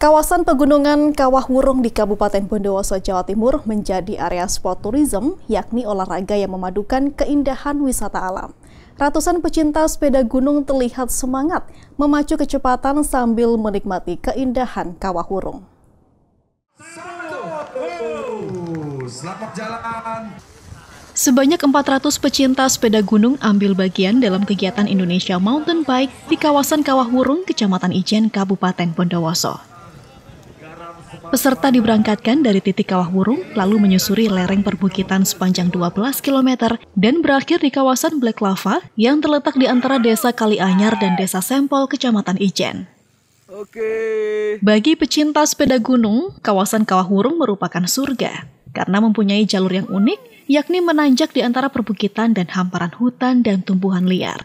Kawasan pegunungan Kawah Wurung di Kabupaten Bondowoso, Jawa Timur menjadi area sport tourism, yakni olahraga yang memadukan keindahan wisata alam. Ratusan pecinta sepeda gunung terlihat semangat memacu kecepatan sambil menikmati keindahan Kawah Wurung. Selamat jalan. Sebanyak 400 pecinta sepeda gunung ambil bagian dalam kegiatan Indonesia Mountain Bike di kawasan Kawah Wurung, Kecamatan Ijen, Kabupaten Bondowoso. Peserta diberangkatkan dari titik Kawah Wurung, lalu menyusuri lereng perbukitan sepanjang 12 km dan berakhir di kawasan Black Lava yang terletak di antara Desa Kalianyar dan Desa Sempol, Kecamatan Ijen. Bagi pecinta sepeda gunung, kawasan Kawah Wurung merupakan surga karena mempunyai jalur yang unik, yakni menanjak di antara perbukitan dan hamparan hutan dan tumbuhan liar.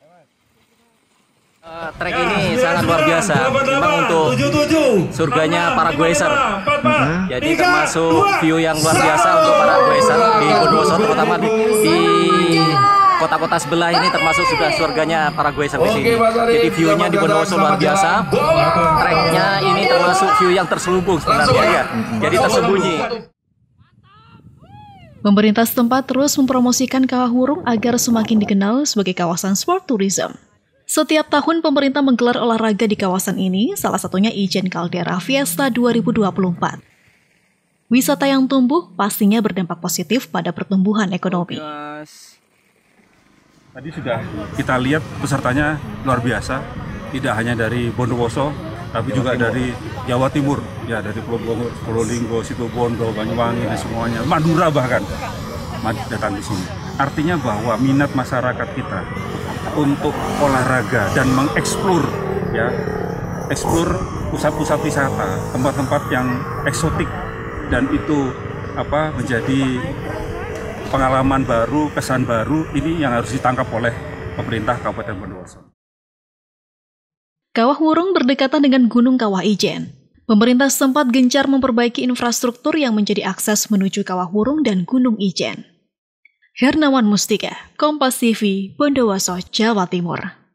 Trek ini sangat luar biasa, memang untuk surganya para goeser. Jadi termasuk view yang luar biasa untuk para goeser di Bondowoso, terutama di kota-kota sebelah ini termasuk sudah surganya para goeser di sini. Jadi view-nya di Bondowoso luar biasa. Treknya ini termasuk view yang terselubung sebenarnya ya. Jadi tersembunyi. Pemerintah setempat terus mempromosikan Kawah Wurung agar semakin dikenal sebagai kawasan sport tourism. Setiap tahun pemerintah menggelar olahraga di kawasan ini, salah satunya Ijen Caldera Fiesta 2024. Wisata yang tumbuh pastinya berdampak positif pada pertumbuhan ekonomi. Tadi sudah kita lihat pesertanya luar biasa, tidak hanya dari Bondowoso, tapi juga dari Jawa Timur, ya dari Probolinggo, Situbondo, Banyuwangi, dan semuanya, Madura bahkan datang di sini. Artinya bahwa minat masyarakat kita untuk olahraga dan mengeksplor, ya, eksplor pusat-pusat wisata, tempat-tempat yang eksotik, dan itu menjadi pengalaman baru, kesan baru, ini yang harus ditangkap oleh pemerintah Kabupaten Bondowoso. Kawah Wurung berdekatan dengan Gunung Kawah Ijen. Pemerintah setempat gencar memperbaiki infrastruktur yang menjadi akses menuju Kawah Wurung dan Gunung Ijen. Hernawan Mustika, Kompas TV, Bondowoso, Jawa Timur.